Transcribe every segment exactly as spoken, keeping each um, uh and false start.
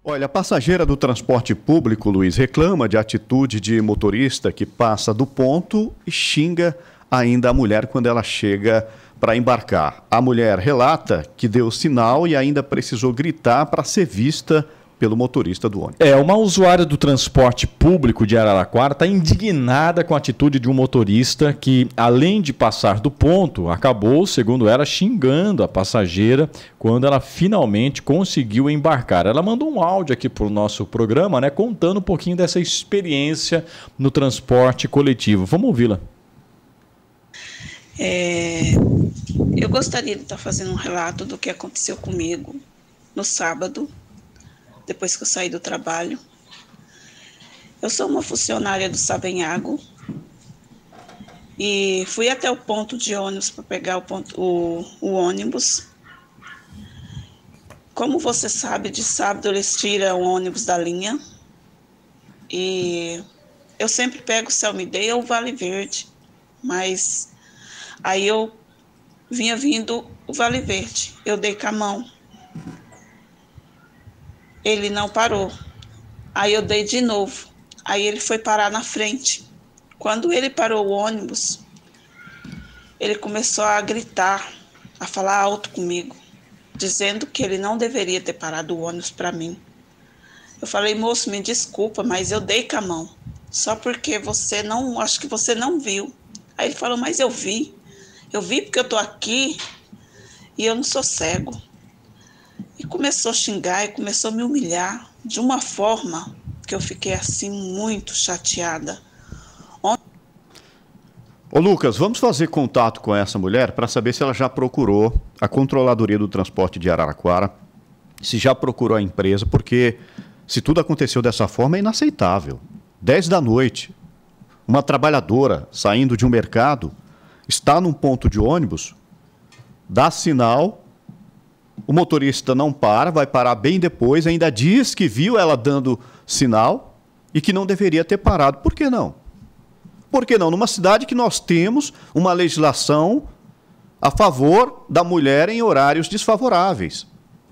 Olha, a passageira do transporte público, Luiz, reclama de atitude de motorista que passa do ponto e xinga ainda a mulher quando ela chega para embarcar. A mulher relata que deu sinal e ainda precisou gritar para ser vista pelo motorista do ônibus. É, uma usuária do transporte público de Araraquara está indignada com a atitude de um motorista que, além de passar do ponto, acabou, segundo ela, xingando a passageira quando ela finalmente conseguiu embarcar. Ela mandou um áudio aqui para o nosso programa, né, contando um pouquinho dessa experiência no transporte coletivo. Vamos ouvi-la. É, eu gostaria de estar fazendo um relato do que aconteceu comigo no sábado, depois que eu saí do trabalho. Eu sou uma funcionária do Savenhago e fui até o ponto de ônibus para pegar o, ponto, o, o ônibus. Como você sabe, de sábado eles tiram o ônibus da linha e eu sempre pego o Selmideia ou o Vale Verde, mas aí eu vinha vindo o Vale Verde, eu dei com a mão. Ele não parou. Aí eu dei de novo. Aí ele foi parar na frente. Quando ele parou o ônibus, ele começou a gritar, a falar alto comigo, dizendo que ele não deveria ter parado o ônibus para mim. Eu falei, moço, me desculpa, mas eu dei com a mão. Só porque você não, acho que você não viu. Aí ele falou, mas eu vi. Eu vi porque eu tô aqui e eu não sou cego. E começou a xingar e começou a me humilhar de uma forma que eu fiquei assim muito chateada. Ô Lucas, vamos fazer contato com essa mulher para saber se ela já procurou a Controladoria do Transporte de Araraquara, se já procurou a empresa, porque se tudo aconteceu dessa forma é inaceitável. dez da noite, uma trabalhadora saindo de um mercado, está num ponto de ônibus, dá sinal, o motorista não para, vai parar bem depois, ainda diz que viu ela dando sinal e que não deveria ter parado. Por que não? Por que não? Numa cidade que nós temos uma legislação a favor da mulher em horários desfavoráveis.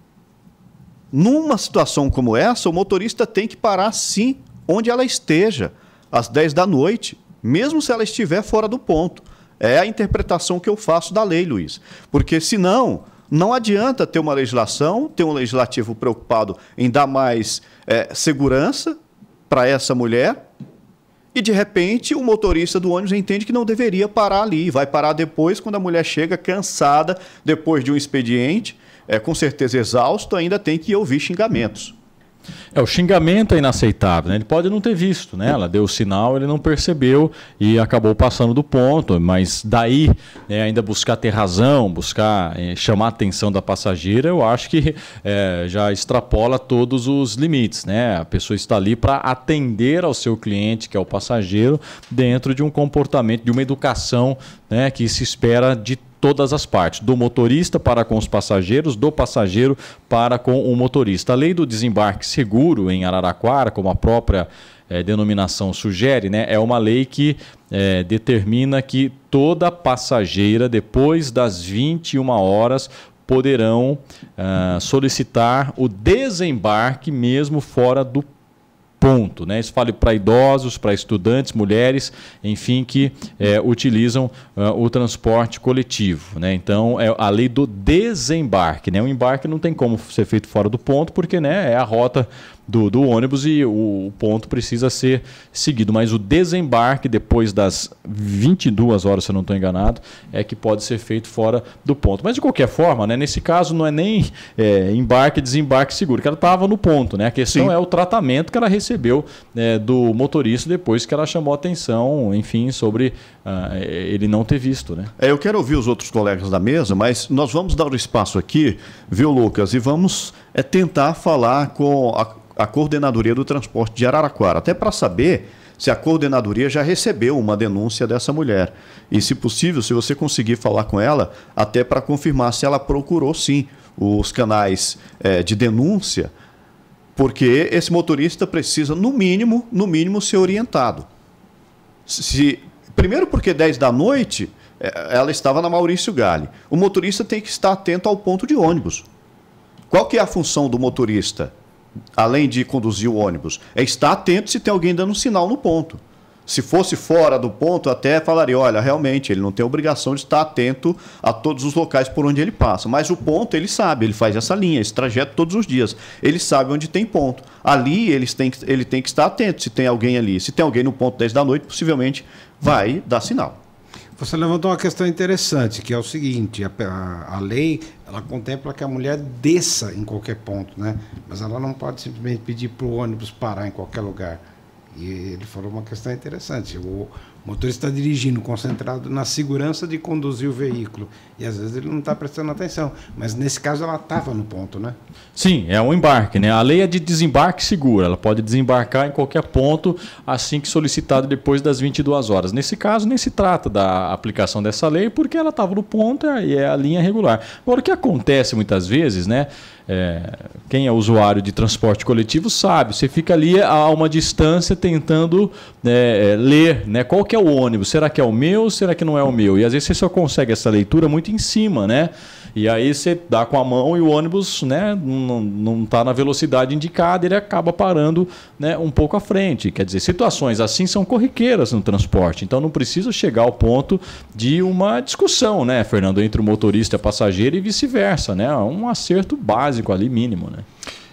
Numa situação como essa, o motorista tem que parar sim, onde ela esteja, às dez da noite, mesmo se ela estiver fora do ponto. É a interpretação que eu faço da lei, Luiz. Porque senão não adianta ter uma legislação, ter um legislativo preocupado em dar mais é, segurança para essa mulher e, de repente, o motorista do ônibus entende que não deveria parar ali. Vai parar depois, quando a mulher chega cansada, depois de um expediente, é, com certeza exausto, ainda tem que ouvir xingamentos. É, o xingamento é inaceitável, né? Ele pode não ter visto, né? Ela deu o sinal, ele não percebeu e acabou passando do ponto, mas daí, né, ainda buscar ter razão, buscar é, chamar a atenção da passageira, eu acho que é, já extrapola todos os limites, né? A pessoa está ali para atender ao seu cliente, que é o passageiro, dentro de um comportamento, de uma educação, né, que se espera de todas as partes, do motorista para com os passageiros, do passageiro para com o motorista. A lei do desembarque seguro em Araraquara, como a própria eh, denominação sugere, né, é uma lei que eh, determina que toda passageira, depois das vinte e uma horas, poderão uh, solicitar o desembarque mesmo fora do ponto, né? Isso vale para idosos, para estudantes, mulheres, enfim, que é, utilizam uh, o transporte coletivo, né? Então, é a lei do desembarque, né? O embarque não tem como ser feito fora do ponto, porque, né, é a rota do, do ônibus e o, o ponto precisa ser seguido. Mas o desembarque, depois das vinte e duas horas, se eu não estou enganado, é que pode ser feito fora do ponto. Mas, de qualquer forma, né, nesse caso, não é nem é, embarque, desembarque seguro, que ela estava no ponto, né? A questão Sim. é o tratamento que ela recebeu recebeu é, do motorista depois que ela chamou atenção, enfim, sobre uh, ele não ter visto, né? É, eu quero ouvir os outros colegas da mesa, mas nós vamos dar o espaço aqui, viu, Lucas, e vamos é, tentar falar com a, a Coordenadoria do Transporte de Araraquara, até para saber se a Coordenadoria já recebeu uma denúncia dessa mulher. E, se possível, se você conseguir falar com ela, até para confirmar se ela procurou, sim, os canais é, de denúncia, porque esse motorista precisa, no mínimo, no mínimo, ser orientado. Se, primeiro porque dez da noite, ela estava na Maurício Galli. O motorista tem que estar atento ao ponto de ônibus. Qual que é a função do motorista? além de conduzir o ônibus? É estar atento se tem alguém dando sinal no ponto. Se fosse fora do ponto, até falaria, olha, realmente, ele não tem obrigação de estar atento a todos os locais por onde ele passa. Mas o ponto, ele sabe, ele faz essa linha, esse trajeto todos os dias. Ele sabe onde tem ponto. Ali, eles têm, ele tem que estar atento se tem alguém ali. Se tem alguém no ponto dez da noite, possivelmente vai dar sinal. Você levantou uma questão interessante, que é o seguinte, a, a, a lei, ela contempla que a mulher desça em qualquer ponto, né? Mas ela não pode simplesmente pedir para o ônibus parar em qualquer lugar. E ele falou uma questão interessante. O motorista está dirigindo, concentrado na segurança de conduzir o veículo. E às vezes ele não está prestando atenção. Mas nesse caso ela estava no ponto, né? Sim, é um embarque, né? A lei é de desembarque seguro. Ela pode desembarcar em qualquer ponto assim que solicitado depois das vinte e duas horas. Nesse caso, nem se trata da aplicação dessa lei porque ela estava no ponto e é a linha regular. Agora, o que acontece muitas vezes, né? É, quem é usuário de transporte coletivo sabe, você fica ali a uma distância tentando é, ler, né, qual que é o ônibus, será que é o meu, será que não é o meu? E às vezes você só consegue essa leitura muito em cima, né? E aí você dá com a mão e o ônibus, né, não está na velocidade indicada, ele acaba parando, né, um pouco à frente. Quer dizer, situações assim são corriqueiras no transporte, então não precisa chegar ao ponto de uma discussão, né, Fernando, entre o motorista e a passageira e vice-versa, né? Um acerto básico ali, mínimo, né?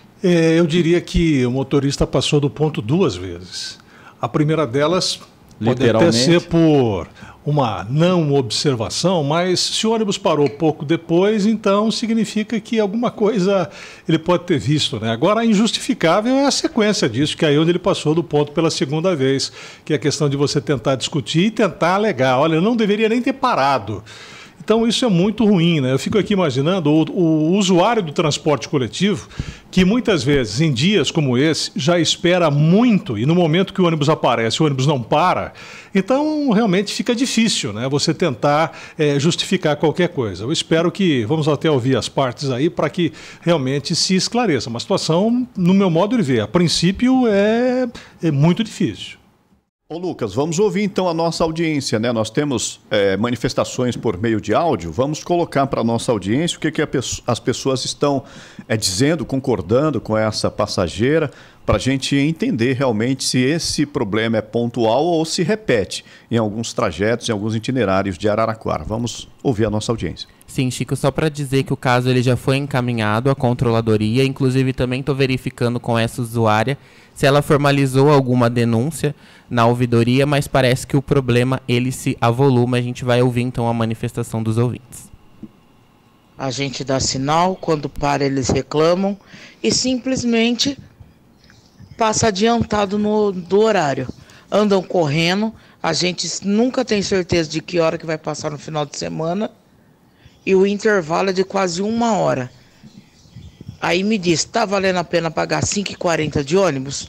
É, eu diria que o motorista passou do ponto duas vezes. A primeira delas pode até ser por uma não observação, mas se o ônibus parou pouco depois, então significa que alguma coisa ele pode ter visto, né? Agora, a injustificável é a sequência disso, que é aí onde ele passou do ponto pela segunda vez, que é a questão de você tentar discutir e tentar alegar. Olha, eu não deveria nem ter parado. Então isso é muito ruim, né? Eu fico aqui imaginando o, o usuário do transporte coletivo, que muitas vezes, em dias como esse, já espera muito e no momento que o ônibus aparece, o ônibus não para, então realmente fica difícil, né? Você tentar é, justificar qualquer coisa. Eu espero que, vamos até ouvir as partes aí, para que realmente se esclareça. Uma situação, no meu modo de ver, a princípio é, é muito difícil. Ô Lucas, vamos ouvir então a nossa audiência, né? Nós temos é, manifestações por meio de áudio, vamos colocar para a nossa audiência o que, que a, as pessoas estão é, dizendo, concordando com essa passageira, para a gente entender realmente se esse problema é pontual ou se repete em alguns trajetos, em alguns itinerários de Araraquara. Vamos ouvir a nossa audiência. Sim, Chico, só para dizer que o caso ele já foi encaminhado à controladoria, inclusive também estou verificando com essa usuária se ela formalizou alguma denúncia na ouvidoria, mas parece que o problema ele se avoluma. A gente vai ouvir então a manifestação dos ouvintes. A gente dá sinal, quando para eles reclamam e simplesmente passa adiantado no, do horário. Andam correndo, a gente nunca tem certeza de que hora que vai passar no final de semana e o intervalo é de quase uma hora. Aí me diz, tá valendo a pena pagar cinco e quarenta de ônibus?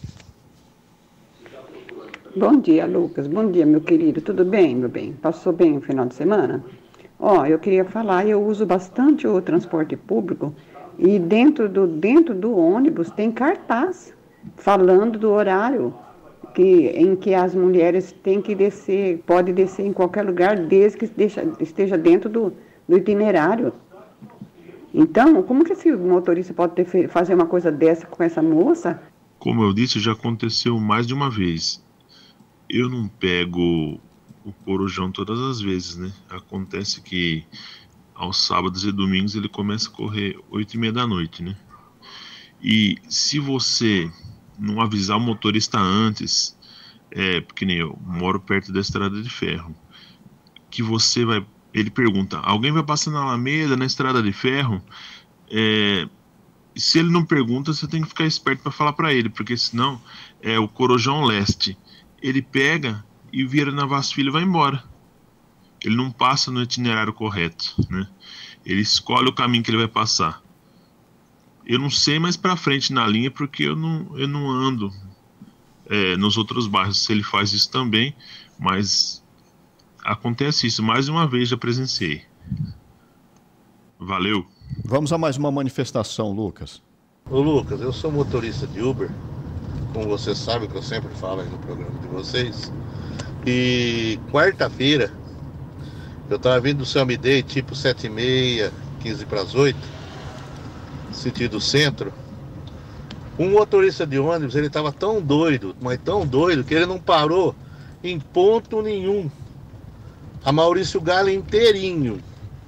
Bom dia, Lucas. Bom dia, meu querido. Tudo bem, meu bem? Passou bem o final de semana? Ó, eu queria falar, eu uso bastante o transporte público e dentro do, dentro do ônibus tem cartaz falando do horário que, em que as mulheres têm que descer, pode descer em qualquer lugar desde que deixa, esteja dentro do, do itinerário. Então, como que esse motorista pode ter, fazer uma coisa dessa com essa moça? Como eu disse, já aconteceu mais de uma vez. Eu não pego o Corujão todas as vezes, né? Acontece que aos sábados e domingos ele começa a correr oito e meia da noite, né? E se você não avisar o motorista antes, é, porque nem eu moro perto da estrada de ferro, que você vai... Ele pergunta, alguém vai passar na Alameda, na estrada de ferro? É, se ele não pergunta, você tem que ficar esperto para falar para ele, porque senão é o Corujão Leste. Ele pega e vira na Vaz Filho e vai embora. Ele não passa no itinerário correto, né? Ele escolhe o caminho que ele vai passar. Eu não sei mais para frente na linha, porque eu não, eu não ando é, nos outros bairros se ele faz isso também, mas... acontece isso, mais uma vez já presenciei. Valeu. Vamos a mais uma manifestação, Lucas. Ô Lucas, eu sou motorista de Uber, como você sabe que eu sempre falo aí no programa de vocês. E quarta-feira, eu tava vindo do Céu Me Dei, tipo sete e meia, quinze para as oito, sentido centro. Um motorista de ônibus, ele estava tão doido, mas tão doido, que ele não parou em ponto nenhum. A Maurício Galo inteirinho.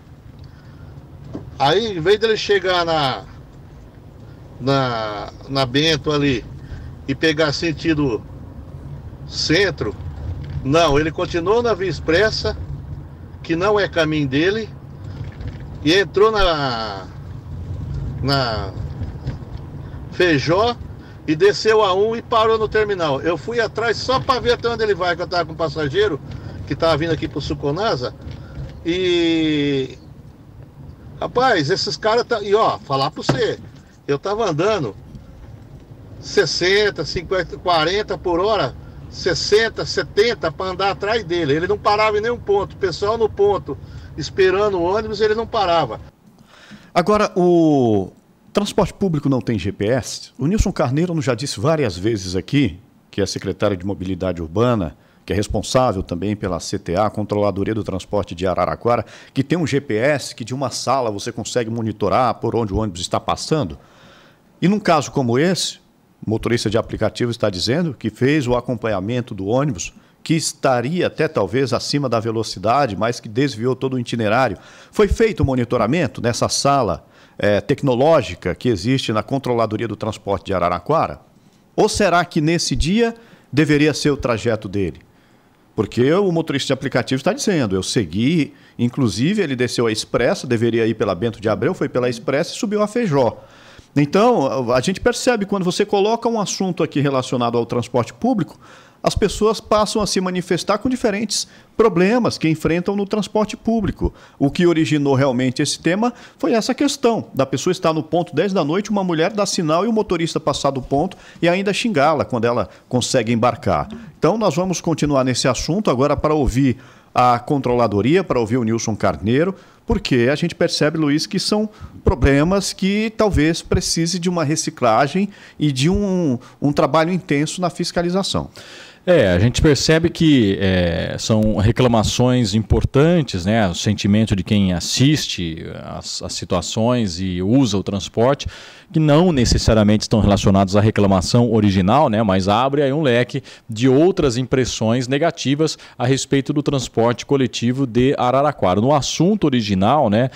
Aí, em vez dele chegar na, na, na Bento ali e pegar sentido centro, não, ele continuou na Via Expressa, que não é caminho dele, e entrou na, na Feijó e desceu a um e parou no terminal. Eu fui atrás só para ver até onde ele vai, que eu estava com um passageiro que estava vindo aqui pro Suconasa. E rapaz, esses caras tá... E ó, falar para você, eu tava andando sessenta, cinquenta, quarenta por hora, sessenta, setenta para andar atrás dele. Ele não parava em nenhum ponto. O pessoal no ponto esperando o ônibus, ele não parava. Agora, o transporte público não tem G P S? O Nilson Carneiro já disse várias vezes aqui, que é secretário de Mobilidade Urbana, que é responsável também pela C T A, Controladoria do Transporte de Araraquara, que tem um G P S que de uma sala você consegue monitorar por onde o ônibus está passando. E num caso como esse, o motorista de aplicativo está dizendo que fez o acompanhamento do ônibus, que estaria até talvez acima da velocidade, mas que desviou todo o itinerário. Foi feito o monitoramento nessa sala é, tecnológica que existe na Controladoria do Transporte de Araraquara? Ou será que nesse dia deveria ser o trajeto dele? Porque o motorista de aplicativo está dizendo, eu segui, inclusive ele desceu a Expressa, deveria ir pela Bento de Abreu, foi pela Expressa e subiu a Feijó. Então, a gente percebe, quando você coloca um assunto aqui relacionado ao transporte público, as pessoas passam a se manifestar com diferentes problemas que enfrentam no transporte público. O que originou realmente esse tema foi essa questão da pessoa estar no ponto dez da noite, uma mulher dar sinal e o motorista passar do ponto e ainda xingá-la quando ela consegue embarcar. Então, nós vamos continuar nesse assunto agora para ouvir a controladoria, para ouvir o Nilson Carneiro, porque a gente percebe, Luiz, que são problemas que talvez precise de uma reciclagem e de um, um trabalho intenso na fiscalização. É, a gente percebe que é, são reclamações importantes, né? O sentimento de quem assiste as, as situações e usa o transporte, que não necessariamente estão relacionados à reclamação original, né? Mas abre aí um leque de outras impressões negativas a respeito do transporte coletivo de Araraquara. No assunto original, né,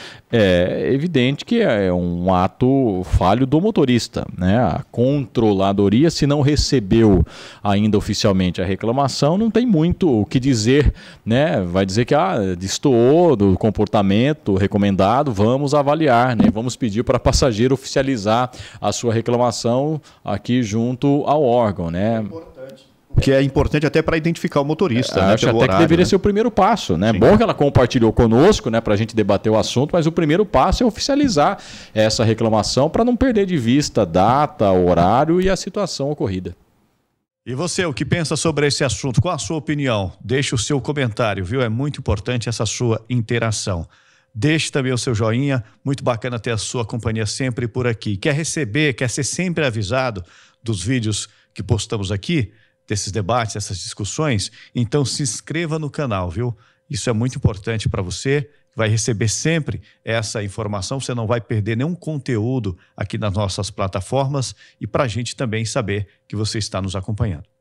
é evidente que é um ato falho do motorista, né? A controladoria, se não recebeu ainda oficialmente a reclamação, não tem muito o que dizer, né? Vai dizer que ah, destoou do comportamento recomendado, vamos avaliar, né? Vamos pedir para passageiro oficializar a sua reclamação aqui junto ao órgão, né? É importante. Que é importante até para identificar o motorista. É, né, acho até horário, que deveria né? ser o primeiro passo, né? Sim. Bom que ela compartilhou conosco, né, para a gente debater o assunto, mas o primeiro passo é oficializar essa reclamação para não perder de vista a data, o horário e a situação ocorrida. E você, o que pensa sobre esse assunto? Qual a sua opinião? Deixe o seu comentário, viu? É muito importante essa sua interação. Deixe também o seu joinha, muito bacana ter a sua companhia sempre por aqui. Quer receber, quer ser sempre avisado dos vídeos que postamos aqui, desses debates, essas discussões? Então se inscreva no canal, viu? Isso é muito importante para você, vai receber sempre essa informação, você não vai perder nenhum conteúdo aqui nas nossas plataformas e para a gente também saber que você está nos acompanhando.